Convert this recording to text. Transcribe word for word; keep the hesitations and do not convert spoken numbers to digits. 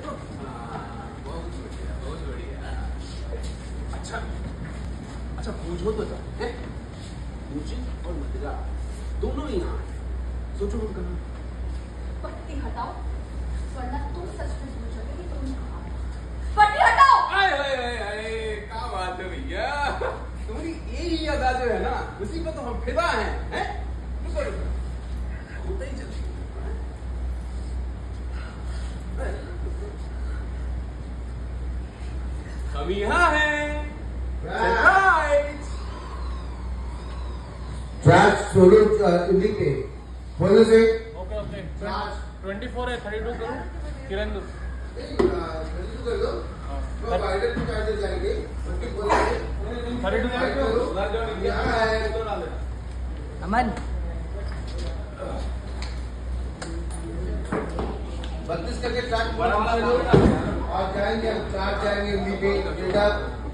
बहुत बढ़िया, बहुत बढ़िया। अच्छा अच्छा, पूछो तो जा, हैं? मुझे और मदिरा दोनों ही यहाँ हैं। सोचो हम कहाँ? पट्टी हटाओ, वरना तुम सच में पूछोगे कि तुम कहाँ हो। पट्टी हटाओ। आए आए आए आए, क्या बात है भैया, तुम्हारी यही अदा जो है ना, उसी पर तो हम फिदा हैं, हैं? रुको रुको, होता ही चलती। हम यहाँ हैं। Surprise. Trash solo uh, indicate. What is it? Okay okay Trash. Twenty four है थर्टी टू करो किरण दो थर्टी टू कर दो। तो बाइडर की चार्जेस जाएंगे। थर्टी टू थर्टी टू करो। क्या है? अमन बत्तीस करके स्टार्ट और जाएंगे हम चार जाएंगे मीटिंग